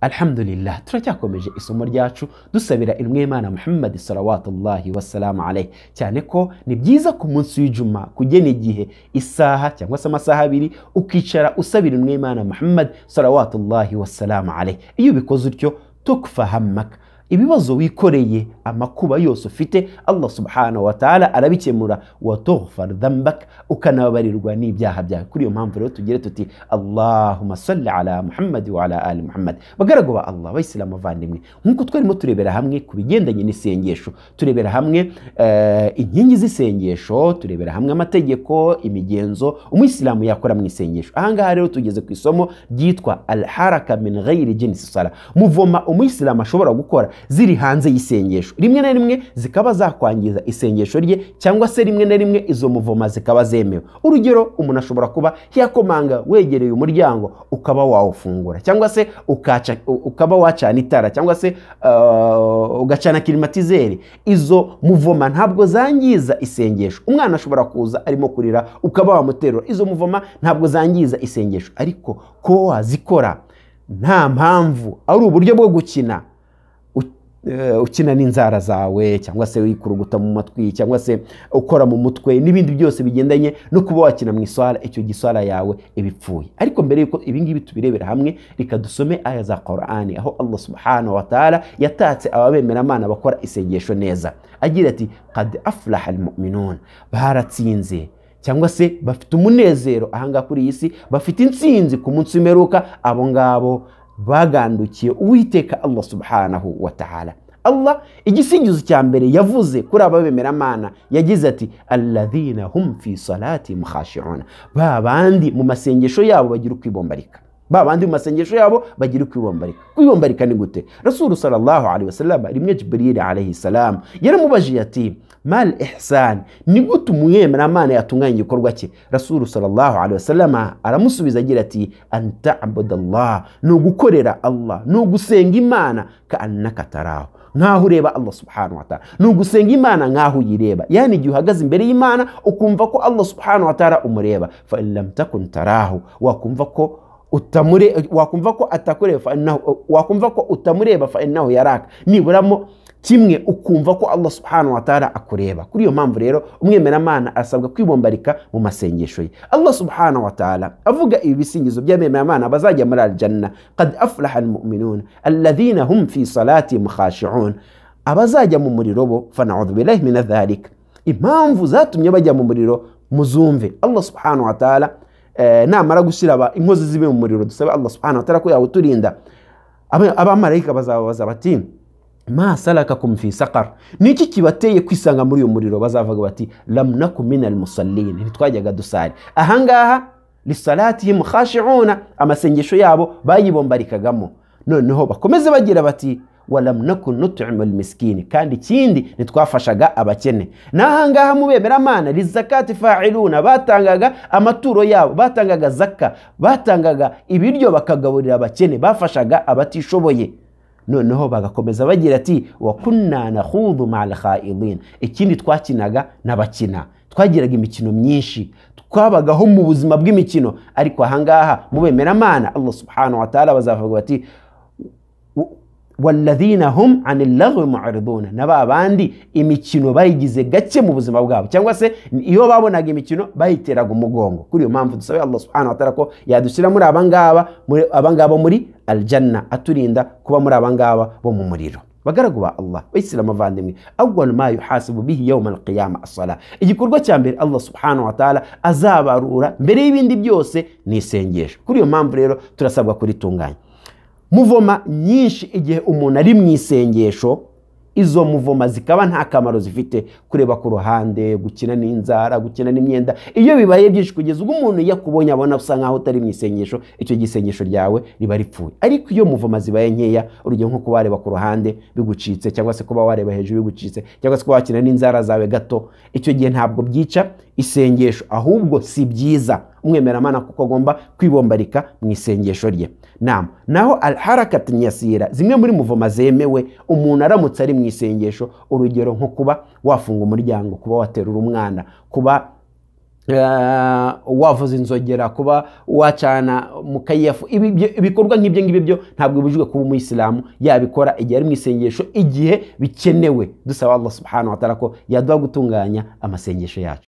Alhamdulillah, turacyakomeje isomo ryacu dusabira Imana Muhammad salawatullahi wassalamu alayhi, cyane ko ni byiza ku munsi w'Ijuma kugena igihe isaha cyangwa se amasaha abiri ukicara usabira Imana Muhammad salawatullahi wassalamu alayhi. Iyo bikoze utyo tukfa hammaka, ibibazo wikoreye, amakuba yose ufite, Allah subhanahu wa ta'ala arabikemura, wa tughfar dhanbak, ukanababarirwa n'ibyaha byawe. Kuri iyo mpamvu rero tugire tuti Allahumma salli ala Muhammad wa ala ali Muhammad. Bagaragu ba Allah, bayisilamu bavandimwe, nkuko twarimo turebera hamwe ku bigendanye n'isengesho, turebera hamwe inkingi z'isengesho, turebera hamwe amategeko, imigenzo umuyisilamu yakora mu isengesho. Ahangaha rero tugeze ku isomo ryitwa al-haraka min ghairi jinsi sala, muvoma umuyisilamu ashobora gukora ziri hanze y'isengesho, rimwe na rimwe zikaba zakwangiza isengesho rye, cyangwa se rimwe na rimwe izo muvoma zikaba zemewe. Urugero, umuntu ashobora kuba yakomanga wegereye umuryango ukaba wawufungura, cyangwa se ukaba wacana itara, cyangwa se ugacana klimatizeri. Izo muvoma ntabwo zangiza isengesho. Umwana ashobora kuza arimo kurira ukaba wamuterura, izo muvoma ntabwo zangiza isengesho. Ariko ko wazikora nta mpamvu, ari uburyo bwo gukina, ukina n'inzara zawe, cyangwa se wikuruguta mu matwi, cyangwa se ukora mu mutwe, n'ibindi byose bigendanye no kuba wakina mu iswala, icyo giswala yawe ibipfuye. Ariko mbere yuko ibingibi tubirebera hamwe, reka dusome aya za Qur'ani, aho Allah subhanahu wa ta'ala yatatse ababemeramana bakora isengesho neza, agira ati qad aflaha almu'minun, baratsinze cyangwa se bafite umunezero ahangaha kuri iyi si, bafite intsinzi ku munsi w'imperuka, abo ngabo bagandukiye Uwiteka Allah subhanahu wa ta'ala. Allah igisingizo cya mbere yavuze kuri aba bemeramana yagize ati alladhina hum fi salati khashi'un, babandi mu masengesho yabo bagira kwibombarika, babandi mu masengesho yabo bagira kwibombarika. Kwibombarika ni gute? Rasul sallallahu alaihi wasallam, rimwe Jibril alayhi salam yaramubajiye ati mal ihsan, ni gute umwemeramana yatunganya igikorwa cye? Rasul sallallahu alaihi wasallam aramusubiza agira ati anta'budallah, no gukorera Allah, no gusenga Imana ka annaka tarahu, nkaho ureba Allah subhanahu wa ta'ala, no gusenga Imana nkaho uyireba. Yani igihe uhagaze imbere y'Imana ukumva ko Allah subhanahu wa ta'ala umureba, fa in lam takun tarahu, wakumva ko atakureba, fa innahu, wakumva ko utamureba, fa innahu yaraka, niburamo kimwe ukumva ko Allah subhanahu wa ta'ala akureba. Kuri iyo mpamvu rero umwemeramana asabwa kwibombarika mu masengesho ye. Allah subhanahu wa ta'ala avuga ibi bisingizo by'abemeramana bazajya muri aljanna, qad aflaha almu'minun alladhina hum fi salatihim khashi'un, abazajya mu muriro bo, fa na'udhu billahi min dhalik. Impamvu zatumye bajya mu muriro muzumve. Allah subhanahu wa ta'ala namara gushyira inkozi zibe mu muriro, dusabe Allah subhanahu wa ta'ala ko yawuturinda. Abamarayika bazabaza bati ma salakakum fi saqar, niki kibateye kwisanga muri uyo muriro? Bazavuga bati lam nakum minal musallin, ntitwajyaga dusari. Ahangaha lisalatihim khashi'una, amasengesho yabo bayibombarikagamo. Noneho bakomeze bagira bati walam nakun nut'imul miskin, kandi ikindi nitwafashaga abakene. Nahangaha mu bemeramana lizakati fa'iluna, batangaga amaturo yabo, batangaga zakka, batangaga ibiryo bakagaburira abakene, bafashaga abatishoboye. Noneho bagakomeza bagira ati wa kunna nakhudhu ma'al kha'idin, ikindi twakinaga n'abakina, twagiraga imikino myinshi, twabagaho mu buzima bw'imikino. Ariko ahangaha mu bemeramana Allah subhanahu wa ta'ala bazavuga bati walladhina hum 'anil lagwi mu'ridun, nababandi imikino bayigize gake mu buzima bwabo, cyangwa se iyo babonaga imikino bayiteraga umugongo. Kuri iyo mpamvu dusabe Allah subhanahu wa ta'ala ko yadushyira muri abangaba muri aljanna, aturinda kuba muri abangaba bo mu muriro. Bagaragu ba Allah, bayisilamu bavandimwe, awwal ma yuhasibu bihi yawm al-qiyamah as-salah, igikorwa cya mbere Allah subhanahu wa ta'ala azabarura mbere y'ibindi byose ni isengesho. Kuri iyo mpamvu rero turasabwa kuritunganya. Muvoma nyinshi igihe umuntu ari mu isengesho, izo muvoma zikaba nta kamaro zifite, kureba ku ruhande, gukina n'inzara, gukina n'imyenda. Iyo bibaye byinshi kugeza ubwo umuntu yakubonye abona usa nkaho utari mu isengesho, icyo gisengesho ryawe riba ripfuye. Ariko iyo muvoma zibaye nkeya, urugero nko kuba wareba ku ruhande bigucitse, cyangwa se kuba wareba hejuru bigucitse, cyangwa se kuba wakina n'inzara zawe gato, icyo gihe ntabwo byica isengesho, ahubwo si byiza. Umwemeramana kuko agomba kwibombarika mu isengesho rye. Naho al-harakat yasira, zimwe muri muvoma zemewe umuntu aramutse ari mu isengesho, urugero nko kuba wafunga umuryango, kuba waterura umwana, kuba wavuza inzogera, kuba wacana mukayefu, ibikorwa nk'ibyo ngibyo byo ntabwo bibujijwe kuba umuyisilamu yabikora igihe ari mu isengesho, igihe bikenewe. Dusaba Allah subhanahu wa ta'ala ko yaduha gutunganya amasengesho yacu.